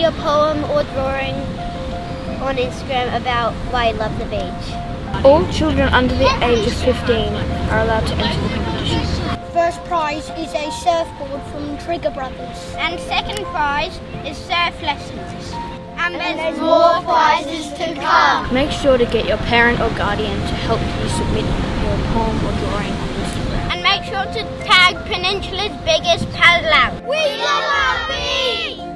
a poem or drawing on Instagram about why you love the beach. All children under the age of 15 are allowed to enter the competition. First prize is a surfboard from Trigger Brothers. And second prize is surf lessons. And there's more prizes to come. Make sure to get your parent or guardian to help you submit your poem or drawing on Instagram. And make sure to tag Peninsula's biggest paddle out. We love our beach!